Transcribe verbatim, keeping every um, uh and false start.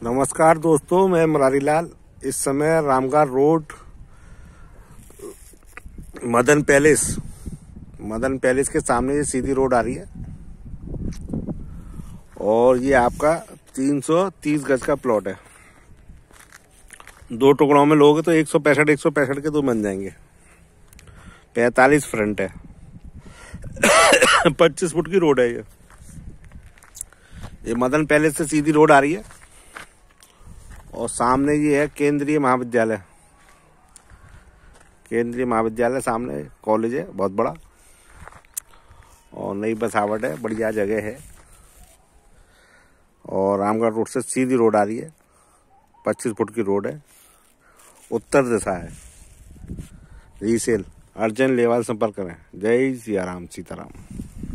नमस्कार दोस्तों, मैं मुरारी लाल। इस समय Ramgarh road Madan palace Madan palace के सामने ये सीधी रोड आ रही है और ये आपका तीन सौ तीस गज का प्लॉट है। दो टुकड़ों में लोगे तो एक सौ पैंसठ एक सौ पैंसठ के दो बन जाएंगे। पैंतालीस फ्रंट है। पच्चीस फुट की रोड है। ये ये मदन पैलेस से सीधी रोड आ रही है और सामने ये है केंद्रीय महाविद्यालय। केंद्रीय महाविद्यालय सामने कॉलेज है बहुत बड़ा और नई बसावट है, बढ़िया जगह है। और रामगढ़ रोड से सीधी रोड आ रही है। पच्चीस फुट की रोड है, उत्तर दिशा है। रीसेल अर्जेंट लेवल संपर्क करें। जय सिया राम, सीताराम।